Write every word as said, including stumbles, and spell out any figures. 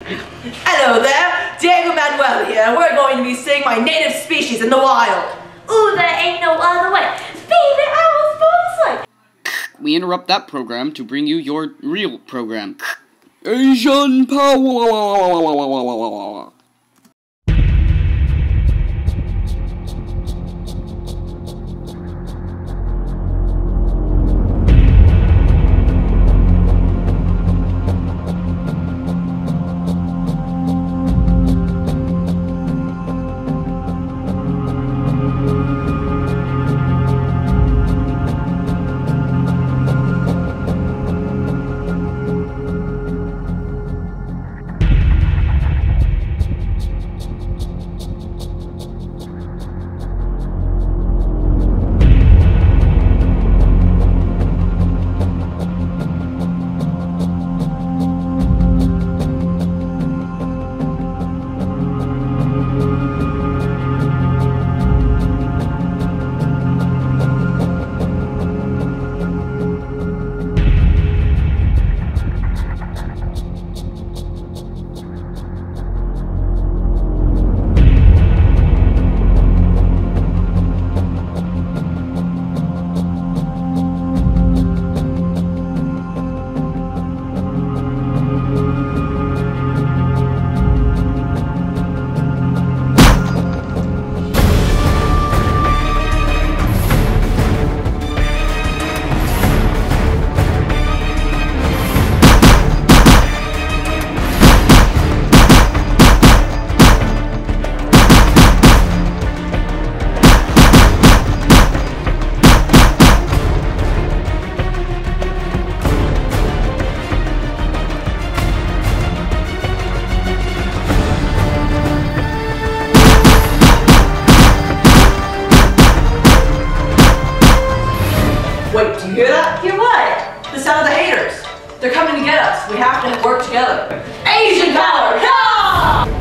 Hello there, Diego Manuel here, and we're going to be seeing my native species in the wild. Ooh, there ain't no other way. Baby, I was born this way. We interrupt that program to bring you your real program. ASIAN POWWA! Wait, do you hear that? Hear what? The sound of the haters. They're coming to get us. We have to work together. Asian power, come!